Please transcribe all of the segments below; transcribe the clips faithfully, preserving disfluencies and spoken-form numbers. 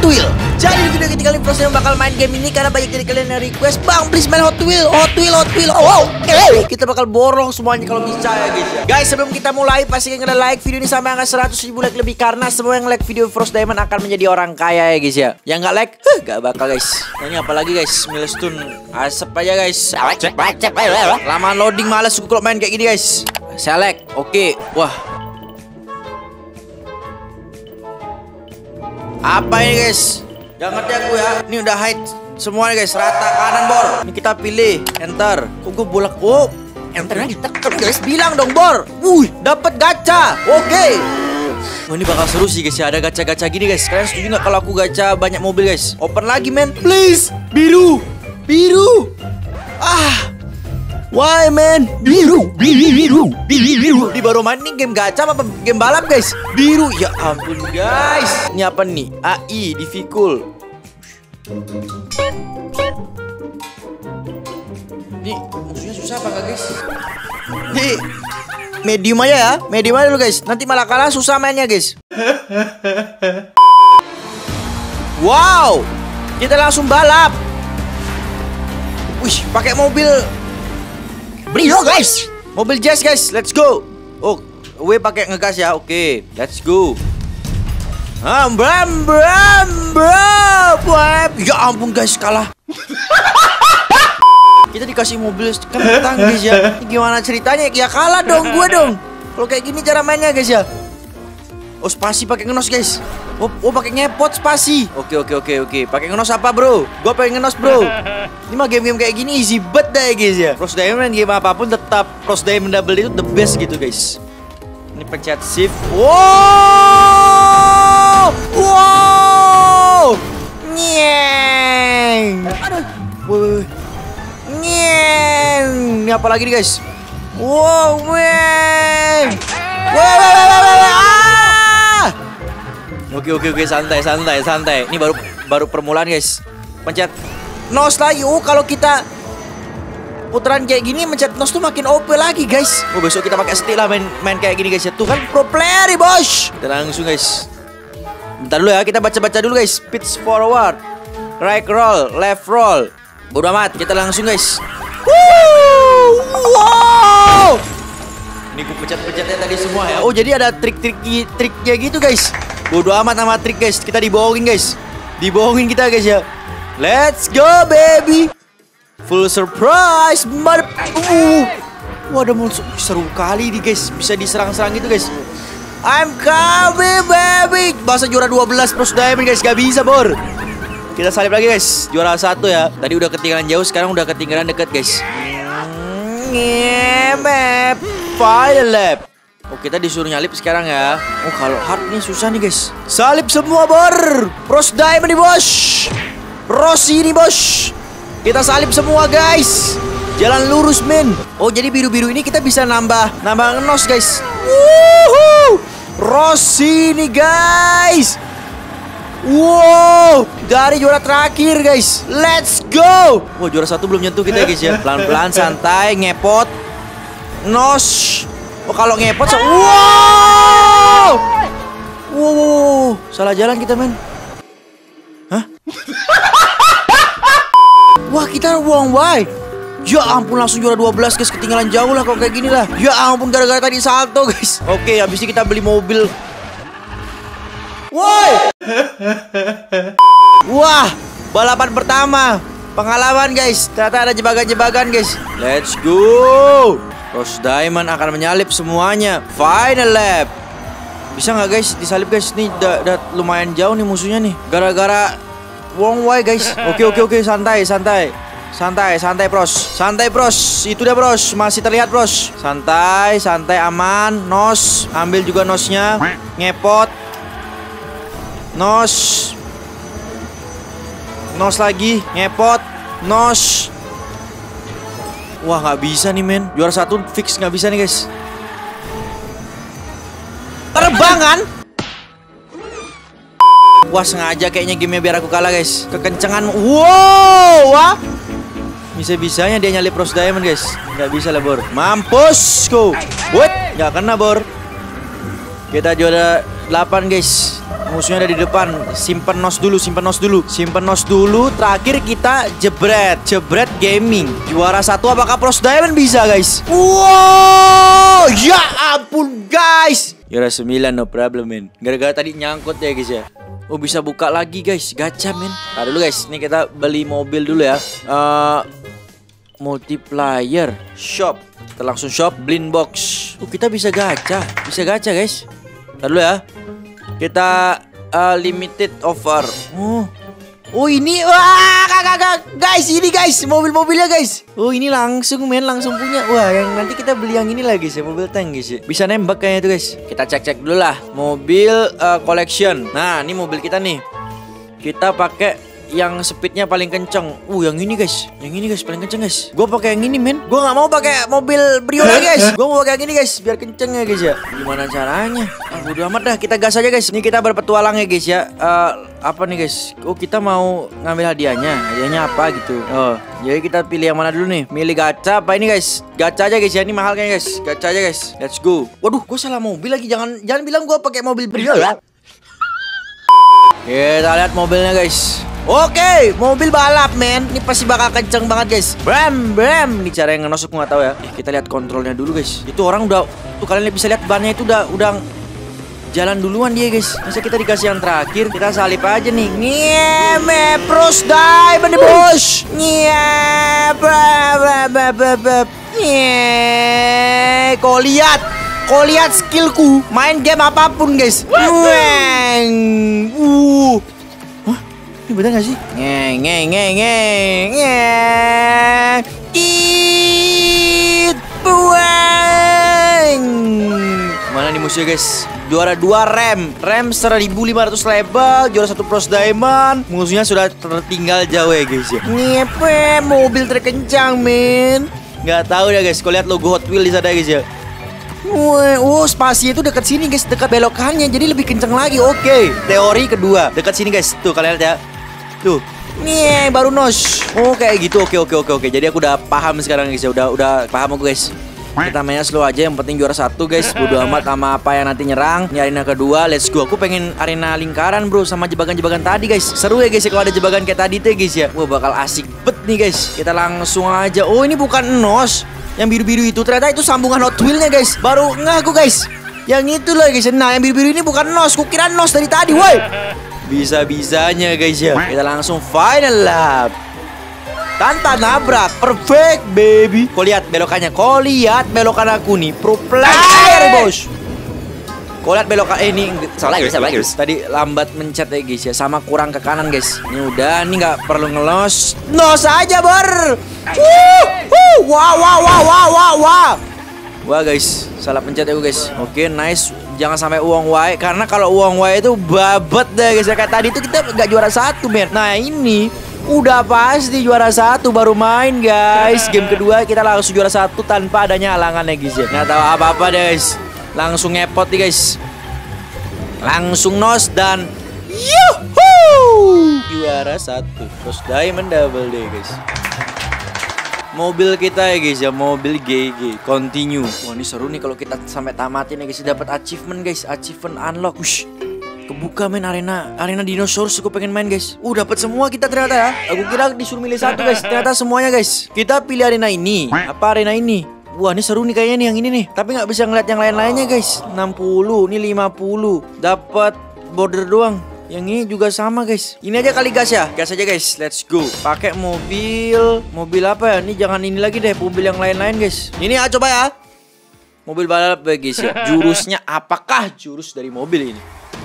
Wheel. Jadi di video kita kali ini Frost bakal main game ini karena banyak dari kalian yang request, Bang please main Hot Wheel, Hot Wheel, Hot Wheel. Oh, oke okay. Kita bakal borong semuanya kalau bisa ya guys ya. Guys, sebelum kita mulai pastikan kalian like video ini sampai angka seratus ribu like lebih, karena semua yang like video Frost Diamond akan menjadi orang kaya ya guys ya. Yang nggak like, huh, gak bakal guys. Nah, ini apalagi guys, Milestone asap aja guys. Lamaan loading males gue kalau main kayak gini guys. Select, oke, okay. Wah. Apa ini guys? Jangan ngerti aku ya. Ini udah hide semuanya guys, rata kanan bor. Ini kita pilih enter. Kok gue bolak? Oh, enternya ditekan guys. Bilang dong bor. Wuih, dapat gacha. Oke. Okay. Oh, ini bakal seru sih guys ya. Ada gacha-gacha gini guys. Kalian setuju nggak kalau aku gacha banyak mobil guys? Open lagi men. Please. Biru. Biru. Ah. Why man? Biru, biru, biru, biru, biru. Di baru main nih game gacha apa game balap guys? Biru, ya ampun guys. Ini apa nih? A I difficult. Ini musuhnya susah apa guys? Nih medium aja ya, medium aja dulu guys. Nanti malah kalah susah mainnya guys. Wow, kita langsung balap. Wih, pakai mobil Brio guys, mobil jazz guys, let's go. Oh, W pakai ngegas ya, oke, okay. Let's go. Ah, bram, bram, bram, bram. Ya ampun guys, kalah. Kita dikasih mobil kentang guys ya. Ini gimana ceritanya? Ya kalah dong, gue dong. Kalau kayak gini cara mainnya guys ya. Oh, spasi pakai ngenos guys. Oh, oh pakai ngepot spasi. Oke oke oke oke. Pakai ngenos apa bro? Gua pengen ngenos bro. Ini mah game-game kayak gini easy bet dah ya guys ya. Frost Diamond game apapun tetap Frost Diamond double itu the best gitu guys. Ini pencet shift. Wow, wow, nyeng. Aduh, woi, nyeng. Ini apa lagi nih guys? Wow, nyeng. Wow, Oke oke oke santai santai santai. Ini baru baru permulaan guys. Pencet nos lagi. Oh, kalau kita putaran kayak gini mencet nos tuh makin O P lagi guys. Oh, besok kita pakai stick lah main main kayak gini guys ya. Tuh kan pro player nih bos. Kita langsung guys. Bentar dulu ya, kita baca-baca dulu guys. Pitch forward, right roll, left roll. Bodo amat, kita langsung guys. Woo! Wow! Ini gue pencet-pencetnya tadi semua ya. Oh, jadi ada trik-trik triknya gitu guys. Bodo amat sama trik guys. Kita dibohongin guys. Dibohongin kita guys ya. Let's go baby. Full surprise. Mother. Uh. Wah, ada musuh seru kali nih guys. Bisa diserang-serang gitu guys. I'm coming baby. Bahasa juara dua belas Frost Diamond guys. Gak bisa bor. Kita salib lagi guys. Juara satu ya. Tadi udah ketinggalan jauh, sekarang udah ketinggalan deket guys. Nge-map Final lap. Oh, kita disuruh nyalip sekarang ya. Oh, kalau hard nih susah nih guys. Salip semua bor. Frost Diamond nih bos. Rossi nih bos. Kita salip semua guys. Jalan lurus men. Oh, jadi biru-biru ini kita bisa nambah nambah ngenos guys. Woohoo. Rossi nih guys. Wow, dari juara terakhir guys. Let's go. Wow, juara satu belum nyentuh kita guys ya. Pelan-pelan santai, ngepot. Nos. Oh, kalau ngepot so wow. Wow, salah jalan kita men. Hah? Wah, kita wrong way. Ya ampun, langsung juara dua belas guys. Ketinggalan jauh lah kalau kayak gini lah. Ya ampun, gara-gara tadi salto guys. Oke, habis ini kita beli mobil. Woi. Wah, balapan pertama. Pengalaman guys. Ternyata ada jebakan-jebakan guys. Let's go. Frost Diamond akan menyalip semuanya. Final lap. Bisa nggak guys disalip guys? Nih udah, udah lumayan jauh nih musuhnya nih. Gara-gara wrong way guys. Oke oke oke, santai santai. Santai santai pros. Santai pros. Itu dia pros. Masih terlihat pros. Santai santai aman. Nos. Ambil juga nosnya. Ngepot. Nos. Nos lagi. Ngepot. Nos. Wah, nggak bisa nih men. Juara satu fix nggak bisa nih guys. Terbangan. Wah, sengaja kayaknya gamenya biar aku kalah guys. Kekencengan. Wow, wah. Bisa-bisanya dia nyalip Frost Diamond guys. Nggak bisa lah bor. Mampus go. What? Nggak kena bor. Kita juara delapan guys. Musuhnya ada di depan. Simpen nos dulu, simpen nos dulu. Simpen nos dulu. Terakhir kita jebret. Jebret gaming. Juara satu apakah Pros Diamond bisa guys? Wow, ya ampun guys. Juara sembilan no problem men. Gara-gara tadi nyangkut ya guys ya. Oh bisa buka lagi guys. Gacha men. Nah dulu guys. Ini kita beli mobil dulu ya. uh, Multiplier shop. Kita langsung shop blind box. Oh kita bisa gacha. Bisa gacha guys. Ntar dulu ya. Kita uh, limited offer. Oh Oh ini, wah kakak kakak guys, ini guys mobil-mobilnya guys. Oh ini langsung men, langsung punya. Wah yang nanti kita beli yang ini lagi sih, mobil tank guys ya. Bisa nembak kayaknya tuh guys. Kita cek-cek dulu lah. Mobil uh, collection. Nah ini mobil kita nih. Kita pakai yang speednya paling kenceng. Uh yang ini guys, yang ini guys paling kenceng guys. Gue pakai yang ini men. Gue nggak mau pakai mobil Brio lagi guys. Gue mau pakai yang ini guys, biar kenceng ya guys ya. Gimana caranya? Ah bodo amat dah, kita gas aja guys. Ini kita berpetualang ya guys ya. Uh, apa nih guys? Oh kita mau ngambil hadiahnya. Hadiahnya apa gitu? Oh jadi kita pilih yang mana dulu nih? Milih gacha apa ini guys? Gacha aja guys ya, ini mahal kayaknya guys. Gacha aja guys. Let's go. Waduh, gue salah mobil lagi. Jangan jangan bilang gue pakai mobil Brio ya. Kita lihat mobilnya guys. Oke, mobil balap men. Ini pasti bakal kenceng banget guys. Bram, bram. Ini cara yang ngenosok nggak tahu ya. Eh, kita lihat kontrolnya dulu guys. Itu orang udah, tuh kalian bisa lihat bannya itu udah, udah jalan duluan dia guys. Masa kita dikasih yang terakhir? Kita salip aja nih. Ngeme Pros Diamond bos. Ngeme. Kau lihat, kau lihat skillku. Main game apapun guys. Weng. Uh. Ini bener gak sih? Ngeng, ngeng, ngeng, ngeng, ngeng. Kit buang. Mana nih musuhnya guys? Juara dua rem. Rem seribu lima ratus level. Juara satu Pros Diamond. Musuhnya sudah tertinggal jauh ya guys ya. Ngepe, mobil terkencang men. Gak tahu ya guys. Kau lihat logo Hot Wheels di sana guys ya. Wah, oh spasi itu dekat sini guys, dekat belokannya, jadi lebih kenceng lagi. Oke, teori kedua dekat sini guys. Tuh kalian lihat ya. Tuh, nih baru nos. Oh kayak gitu. Oke oke oke oke. Jadi aku udah paham sekarang guys ya. Udah udah paham aku guys. Kita mainnya slow aja. Yang penting juara satu guys. Bodo amat sama apa yang nanti nyerang. Ini arena kedua. Let's go. Aku pengen arena lingkaran bro, sama jebakan-jebakan tadi guys. Seru ya guys ya kalau ada jebakan kayak tadi tuh guys ya. Wah bakal asik bet nih guys. Kita langsung aja. Oh ini bukan nos. Yang biru-biru itu ternyata itu sambungan Hot Wheels-nya guys. Baru enggak aku guys. Yang itu loh guys. Nah yang biru-biru ini bukan nos. Kukira nos dari tadi. Woi. Bisa-bisanya guys ya. Kita langsung final lap tanpa nabrak. Perfect baby. Kau lihat belokannya. Kau lihat belokan aku nih. Pro player bos. Kau lihat belokan. Eh ini salah guys, salah guys. Tadi lambat mencet ya guys ya. Sama kurang ke kanan guys. Ini udah. Ini nggak perlu ngelos. Nos aja bor. Wuh, wuh. Wah wah wah wah wah wah. Wah guys, salah pencet ya guys. Oke nice. Jangan sampai uang wae, karena kalau uang wae itu babet deh guys. Kayak tadi itu kita nggak juara satu men. Nah ini udah pasti juara satu baru main guys. Game kedua kita langsung juara satu tanpa adanya halangan ya guys ya. Nggak tahu apa-apa deh guys. Langsung ngepot nih guys. Langsung nos dan yuhuu, juara satu Pros Diamond double D guys. Mobil kita ya guys ya, mobil G G continue. Wah ini seru nih kalau kita sampai tamatin ya guys. Dapat achievement guys, achievement unlock. Wush, kebuka main arena arena dinosaurus. Aku pengen main guys. Uh dapat semua kita ternyata ya. Aku kira disuruh milih satu guys, ternyata semuanya guys. Kita pilih arena ini. Apa arena ini? Wah ini seru nih kayaknya nih yang ini nih. Tapi nggak bisa ngeliat yang lain-lainnya guys. enam puluh, ini lima puluh. Dapat border doang. Yang ini juga sama guys. Ini aja kali gas ya. Gas aja guys. Let's go. Pakai mobil. Mobil apa ya? Ini jangan ini lagi deh. Mobil yang lain-lain guys. Ini ya coba ya. Mobil balap ya guys ya. Jurusnya apakah jurus dari mobil ini?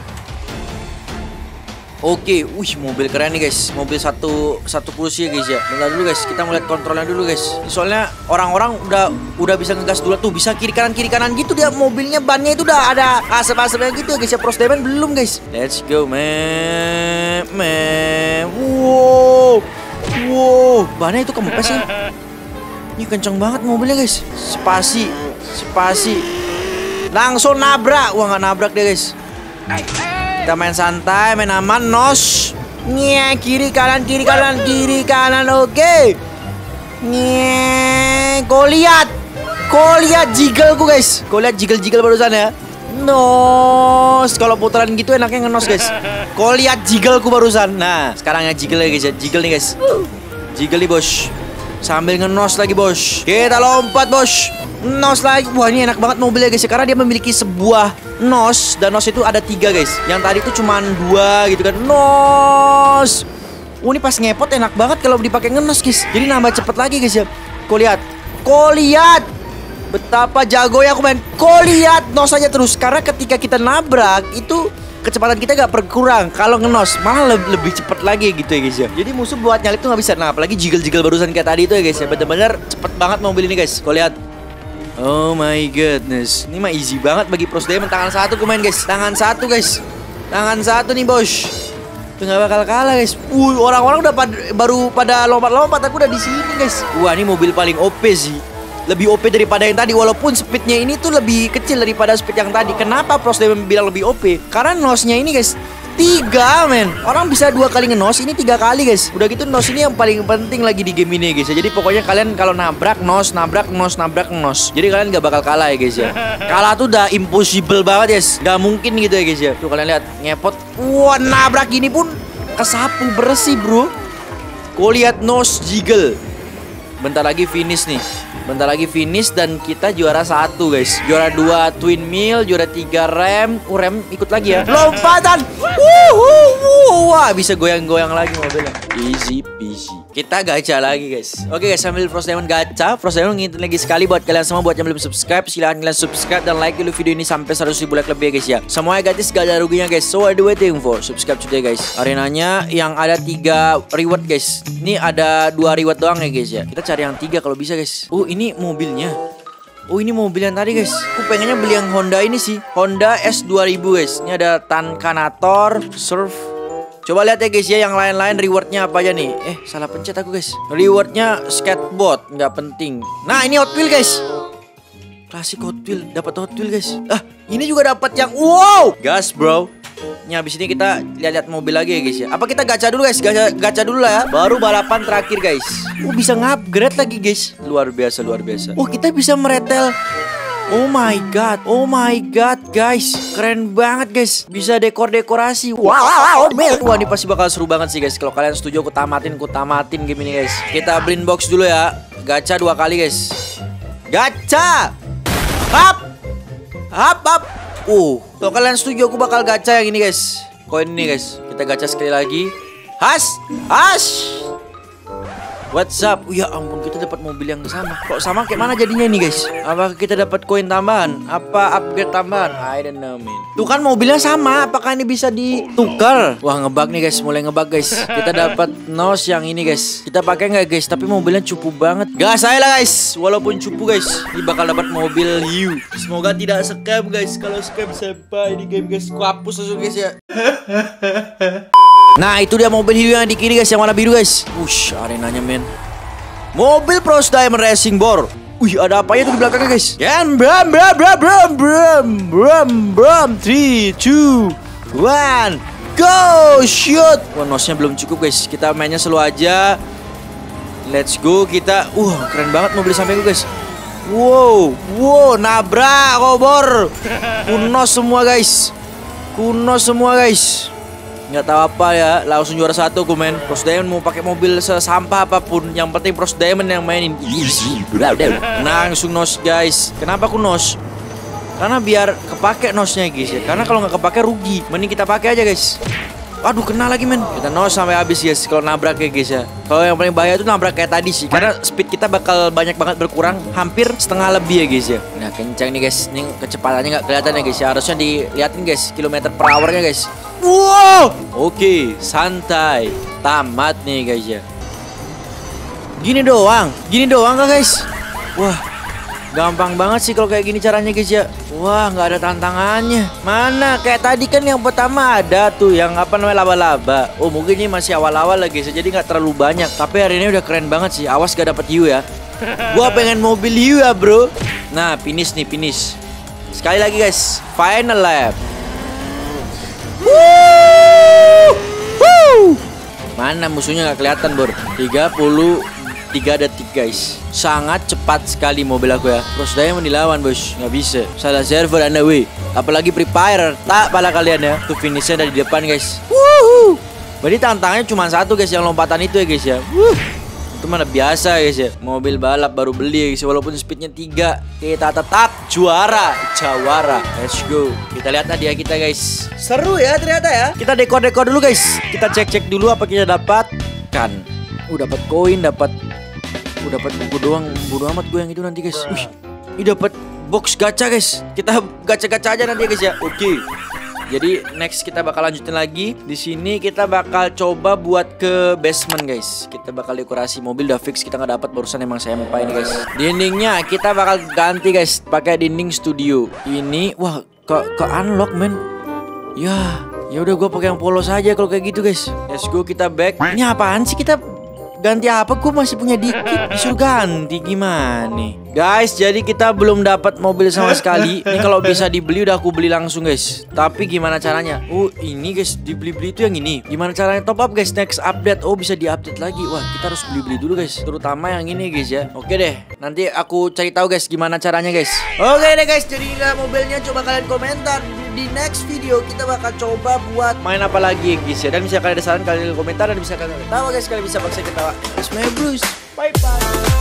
Oke, wih mobil keren nih guys. Mobil satu satu kursi ya guys ya. Bentar dulu guys, kita ngeliat kontrolnya dulu guys. Soalnya orang-orang udah udah bisa ngegas dulu tuh, bisa kiri kanan kiri kanan gitu dia mobilnya, bannya itu udah ada asap-asapnya gitu ya guys ya. Pros Diamond belum guys. Let's go man, man. Wow, wow, bannya itu kempes ya. Ini kenceng banget mobilnya guys. Spasi, spasi. Langsung nabrak. Wah nggak nabrak deh guys. Kita main santai, main aman, nos. Nye, kiri kanan, kiri kanan, kiri kanan, oke. Okay. Nye, kau lihat, kau lihat jiggle ku guys, kau lihat jiggle jiggle barusan ya. Nos. Kalau putaran gitu enaknya ngenos guys. Kau lihat jiggle ku barusan. Nah sekarang ya jiggle ya guys ya. Jiggle nih guys. Jiggle nih bos. Sambil ngenos lagi bos. Kita lompat bos. Nos lagi. Wah ini enak banget mobilnya guys ya. Karena dia memiliki sebuah nos. Dan nos itu ada tiga guys. Yang tadi itu cuma dua gitu kan. Nos. Oh ini pas ngepot enak banget kalau dipakai ngenos guys. Jadi nambah cepet lagi guys ya. Kau lihat. Kau lihat. Betapa jago ya aku main. Kau lihat nos aja terus. Karena ketika kita nabrak itu kecepatan kita gak berkurang. Kalau ngenos malah lebih, lebih cepet lagi gitu ya guys ya. Jadi musuh buat nyalip tuh gak bisa. Nah apalagi jiggle-jiggle barusan kayak tadi itu ya guys ya. Bener-bener cepet banget mobil ini guys. Kau lihat. Oh my goodness. Ini mah easy banget bagi Pros Diamond. Tangan satu aku main guys. Tangan satu guys. Tangan satu nih bos. Itu gak bakal kalah guys. Uh, orang-orang udah pad baru pada lompat-lompat. Aku udah di sini guys. Wah ini mobil paling O P sih. Lebih O P daripada yang tadi. Walaupun speednya ini tuh lebih kecil daripada speed yang tadi. Kenapa Pros Diamond bilang lebih O P? Karena nosnya ini guys tiga men. Orang bisa dua kali ngenos, ini tiga kali guys. Udah gitu nos ini yang paling penting lagi di game ini guys ya. Jadi pokoknya kalian kalau nabrak nos, nabrak nos, nabrak nos. Jadi kalian gak bakal kalah ya guys ya. Kalah tuh udah impossible banget guys. Gak mungkin gitu ya guys ya. Tuh kalian lihat ngepot. Wah nabrak gini pun kesapu bersih bro. Kau lihat nos jiggle. Bentar lagi finish nih. Bentar lagi finish dan kita juara satu guys. Juara dua twin mill, juara tiga rem. Uh, rem ikut lagi ya. Lompatan. Wuh, wah bisa goyang-goyang lagi mobilnya. Easy peasy. Kita gacha lagi guys. Oke guys, sambil Pros Diamond gacha, Pros Diamond ngingetin lagi sekali buat kalian semua buat yang belum subscribe, silahkan kalian subscribe dan like dulu video ini sampai seratus ribu like lebih ya guys ya. Semuanya gratis, gak ada ruginya guys. So what are you waiting for? Subscribe today guys. Arenanya yang ada tiga reward guys. Ini ada dua reward doang ya guys ya. Kita cari yang tiga kalau bisa guys. Oh ini mobilnya. Oh ini mobil yang tadi guys. Aku pengennya beli yang Honda ini sih. Honda S dua ribu guys. Ini ada Tankanator, Surf. Coba lihat ya guys ya yang lain-lain rewardnya apa aja nih. Eh salah pencet aku guys. Rewardnya skateboard, nggak penting. Nah ini Hot Wheel guys. Klasik Hot Wheel, dapat Hot Wheel guys. Ah ini juga dapat yang wow. Gas bro. Ini habis ini kita lihat-lihat mobil lagi ya guys ya. Apa kita gacha dulu guys? Gacha, gacha dulu lah ya. Baru balapan terakhir guys. Oh bisa ngupgrade lagi guys. Luar biasa, luar biasa. Oh kita bisa meretel. Oh my god. Oh my god guys. Keren banget guys. Bisa dekor-dekorasi. Wow. Wah ini pasti bakal seru banget sih guys. Kalau kalian setuju aku tamatin, aku tamatin game ini guys. Kita blind box dulu ya. Gacha dua kali guys. Gacha. Hap. Hap hap. Uh, kalau kalian setuju aku bakal gacha yang ini guys. Koin ini guys. Kita gacha sekali lagi. Has, has. What's up? Oh, ya ampun kita dapat mobil yang sama. Kok sama kayak mana jadinya ini guys? Apakah kita dapat koin tambahan? Apa upgrade tambahan? I don't know man. Tuh kan mobilnya sama. Apakah ini bisa ditukar? Wah ngebug nih guys. Mulai ngebug guys. Kita dapat nos yang ini guys. Kita pakai nggak guys? Tapi mobilnya cupu banget. Gas aja lah guys. Walaupun cupu guys. Ini bakal dapat mobil hiu. Semoga tidak scam guys. Kalau scam sampai ini game guys. Ku hapus langsung guys ya. Nah itu dia mobil hiu yang di kiri guys. Yang warna biru guys. Wush arenanya men. Mobil Pros Diamond Racing Bor. Wih ada apa ya tuh di belakangnya guys. Yan bram bram bram bram bram bram bram three two one go shoot. Wah nosnya belum cukup guys. Kita mainnya slow aja. Let's go kita. Uh keren banget mobil sampingku guys. Wow wow nabrak kobor. Kuno semua guys. Kuno semua guys. Nggak tahu apa ya, langsung juara satu aku main. Pros Diamond mau pakai mobil sesampah apapun, yang penting Pros Diamond yang mainin. Langsung nos guys. Kenapa aku nos? Karena biar kepake nosnya guys ya. Karena kalau nggak kepake rugi. Mending kita pakai aja guys. Aduh kena lagi men. Kita nos sampai habis guys. Kalau nabrak ya guys ya. Kalau yang paling bahaya itu nabrak kayak tadi sih. Karena speed kita bakal banyak banget berkurang. Hampir setengah lebih ya guys ya. Nah kencang nih guys. Ini kecepatannya nggak kelihatan ya guys ya. Harusnya dilihatin guys kilometer per hournya guys. Wow. Oke santai. Tamat nih guys ya. Gini doang. Gini doang gak guys? Wah gampang banget sih kalau kayak gini caranya guys ya. Wah nggak ada tantangannya. Mana kayak tadi kan yang pertama ada tuh yang apa namanya laba-laba. Oh mungkin ini masih awal-awal lagi guys. Jadi nggak terlalu banyak. Tapi hari ini udah keren banget sih. Awas gak dapet hiu ya. Gua pengen mobil hiu ya bro. Nah finish nih finish. Sekali lagi guys. Final lap. Woo! Woo! Mana musuhnya nggak kelihatan bro. tiga puluh tiga detik guys. Sangat cepat sekali mobil aku ya. Terus Diamond dilawan bos, nggak bisa. Salah server anda weh. Apalagi Free Fire, tak pala kalian ya. Tuh finishnya dari depan guys. Wuhu. Berarti tantangannya cuma satu guys, yang lompatan itu ya guys ya. Wuh. Itu mana biasa guys ya. Mobil balap baru beli guys. Walaupun speednya tiga, kita tetap juara. Jawara. Let's go. Kita lihat hadiah kita guys. Seru ya ternyata ya. Kita dekor-dekor dulu guys. Kita cek-cek dulu apa kita dapatkan. Uh dapat koin, dapat uh dapat buku doang. Bodo amat gue yang itu nanti guys. Wih, ini dapat box gacha guys. Kita gacha-gacha aja nanti guys ya. Oke. Okay. Jadi next kita bakal lanjutin lagi. Di sini kita bakal coba buat ke basement guys. Kita bakal dekorasi mobil, udah fix kita nggak dapat barusan, emang saya lupa ini guys. Dindingnya kita bakal ganti guys, pakai dinding studio. Ini wah ke ke unlock men. Ya, ya udah gue pakai yang polos aja kalau kayak gitu guys. Let's go, kita back. Ini apaan sih, kita ganti apa? Gue masih punya dikit, disuruh ganti gimana nih? Guys, jadi kita belum dapat mobil sama sekali. Ini kalau bisa dibeli udah aku beli langsung guys. Tapi gimana caranya? Oh ini guys, dibeli-beli itu yang ini. Gimana caranya top up guys? Next update. Oh bisa di-update lagi. Wah kita harus beli-beli dulu guys. Terutama yang ini guys ya. Oke deh, nanti aku cari tahu guys gimana caranya guys. Oke deh guys, jadi inilah mobilnya. Coba kalian komentar. Di next video kita bakal coba buat main apa lagi guys ya. Dan bisa kalian ada saran, kalian komentar. Dan bisa kalian tahu guys, kalian bisa paksa ketawa. Terus my bros. Bye bye.